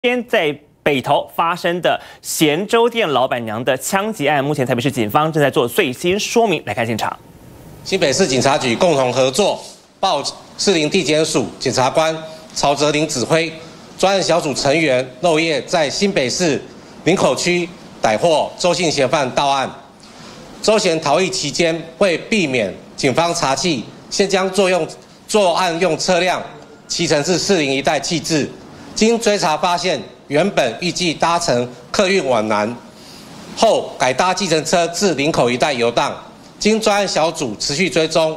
天在北投发生的咸粥店老板娘的枪击案，目前台北市警方正在做最新说明。来看现场， 新北市警察局共同合作，报士林地检署检察官曹泽林指挥，专案小组成员漏夜在新北市林口区逮获周姓嫌犯到案。周嫌逃逸期间，为避免警方查缉，先将作案用车辆骑乘至士林一带弃置。 经追查发现，原本预计搭乘客运往南，后改搭计程车至林口一带游荡。经专案小组持续追踪，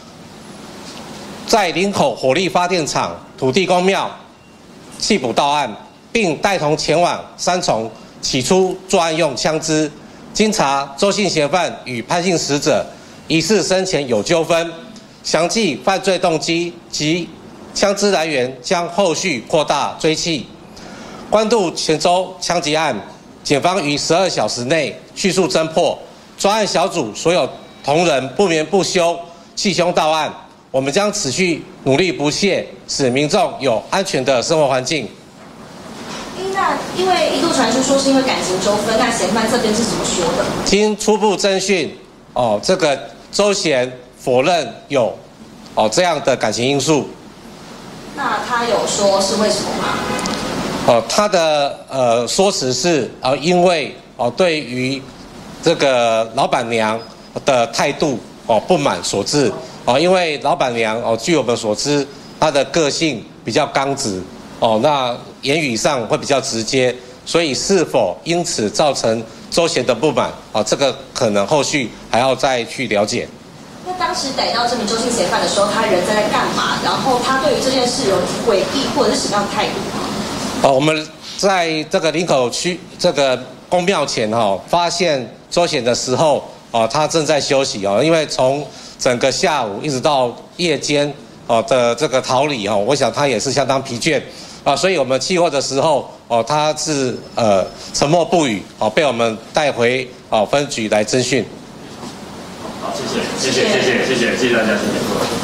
在林口火力发电厂、土地公庙缉捕到案，并带同前往三重起出作案用枪支。经查，周姓嫌犯与潘姓死者疑似生前有纠纷，详细犯罪动机及 枪支来源将后续扩大追缉。关渡泉州枪击案，检方于12小时内迅速侦破，专案小组所有同仁不眠不休，弃凶到案。我们将持续努力不懈，使民众有安全的生活环境。 那因为一度传出说是因为感情纠纷，那嫌犯这边是怎么说的？ 经初步侦讯，这个周嫌否认有这样的感情因素。 那他有说是为什么吗？ 他的说辞是因为对于这个老板娘的态度不满所致因为老板娘据我们所知，她的个性比较刚直那言语上会比较直接，所以是否因此造成周嫌的不满这个可能后续还要再去了解。 那当时逮到这名周姓嫌犯的时候，他人在干嘛？然后他对于这件事有悔意或者是什么样的态度吗？ 我们在这个林口区这个公庙前发现周嫌的时候他正在休息因为从整个下午一直到夜间的这个逃离我想他也是相当疲倦所以我们缉获的时候他是沉默不语被我们带回分局来侦讯。 好，谢谢大家，谢谢。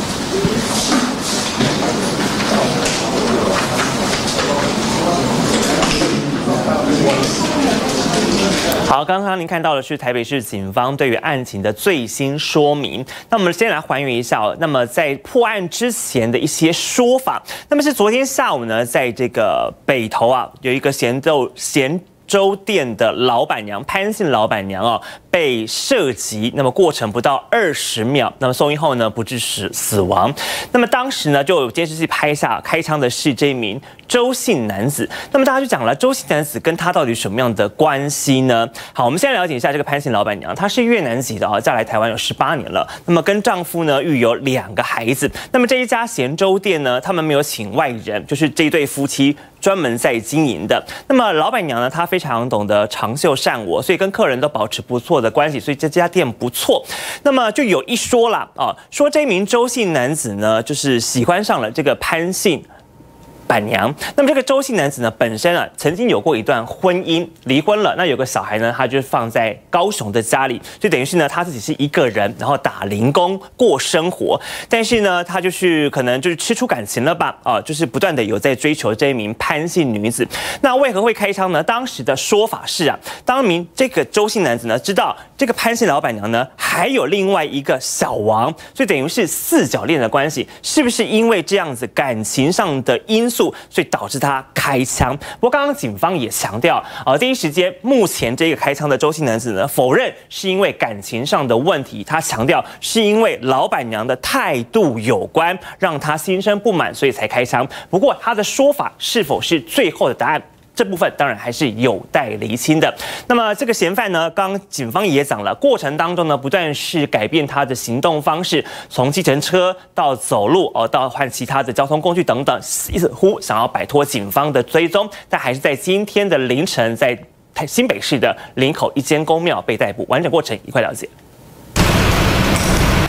好，刚刚您看到的是台北市警方对于案情的最新说明。那我们先来还原一下那么在破案之前的一些说法。那么是昨天下午呢，在这个北投有一个咸粥店的老板娘潘姓老板娘被射击，那么过程不到20秒，那么送医后呢不治死亡。那么当时呢就有监视器拍下开枪的是这名周姓男子。那么大家就讲了，周姓男子跟他到底什么样的关系呢？好，我们先来了解一下这个潘姓老板娘，她是越南籍的嫁来台湾有18年了。那么跟丈夫呢育有2个孩子。那么这一家咸粥店呢，他们没有请外人，就是这一对夫妻 专门在经营的。那么老板娘呢，她非常懂得长袖善舞，所以跟客人都保持不错的关系，所以这家店不错。那么就有一说啦说这名周姓男子呢，就是喜欢上了这个潘姓 板娘，那么这个周姓男子呢，本身曾经有过一段婚姻，离婚了。那有个小孩呢，他就放在高雄的家里，就等于是呢，他自己是一个人，然后打零工过生活。但是呢，他就是可能就是吃出感情了吧，就是不断的有在追求这一名潘姓女子。那为何会开枪呢？当时的说法是当这个周姓男子呢，知道这个潘姓老板娘呢，还有另外一个小王，所以等于是4角恋的关系，是不是因为这样子感情上的因素？ 所以导致他开枪。不过刚刚警方也强调第一时间，目前这个开枪的周姓男子呢，否认是因为感情上的问题，他强调是因为老板娘的态度有关，让他心生不满，所以才开枪。不过他的说法是否是最后的答案？ 这部分当然还是有待厘清的。那么这个嫌犯呢，刚警方也讲了，过程当中呢，不断是改变他的行动方式，从计程车到走路到换其他的交通工具等等，似乎想要摆脱警方的追踪，但还是在今天的凌晨，在新北市的林口一间公庙被逮捕。完整过程一块了解。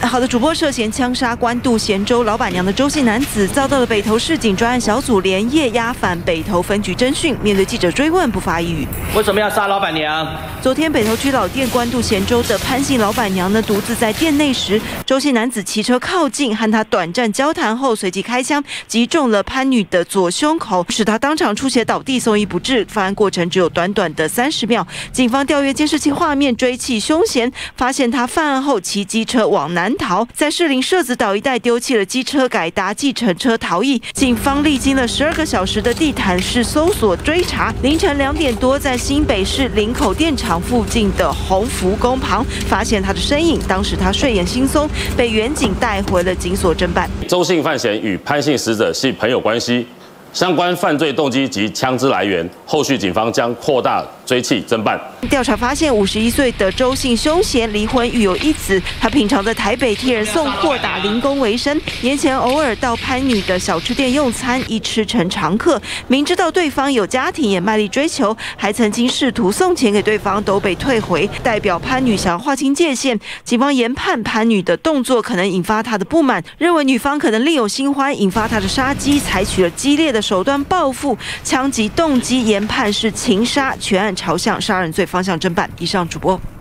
好的主播涉嫌枪杀关渡咸州老板娘的周姓男子，遭到了北投市警专案小组连夜押返北投分局侦讯。面对记者追问，不发一语。 为什么要杀老板娘？ 昨天北投区老店关渡咸州的潘姓老板娘呢，独自在店内时，周姓男子骑车靠近，和她短暂交谈后，随即开枪击中了潘女的左胸口，使她当场出血倒地，送医不治。犯案过程只有短短的30秒。警方调阅监视器画面，追缉凶嫌，发现他犯案后骑机车往南逃，在士林社子岛一带丢弃了机车，改搭计程车逃逸。警方历经了12个小时的地毯式搜索追查，凌晨2点多，在新北市林口电厂附近的鸿福宫旁发现他的身影。当时他睡眼惺忪，被远警带回了警所侦办。 周姓犯嫌与潘姓死者系朋友关系。相关犯罪动机及枪支来源，后续警方将扩大追缉侦办。 调查发现，51岁的周姓凶嫌离婚，育有1子。他平常在台北替人送货打零工为生，年前偶尔到潘女的小吃店用餐，一吃成常客。明知道对方有家庭，也卖力追求，还曾经试图送钱给对方，都被退回。代表潘女想要划清界限，警方研判潘女的动作可能引发她的不满，认为女方可能另有新欢，引发她的杀机，采取了激烈的手段报复，枪击动机研判是情杀，全案朝向杀人罪方向侦办。以上主播。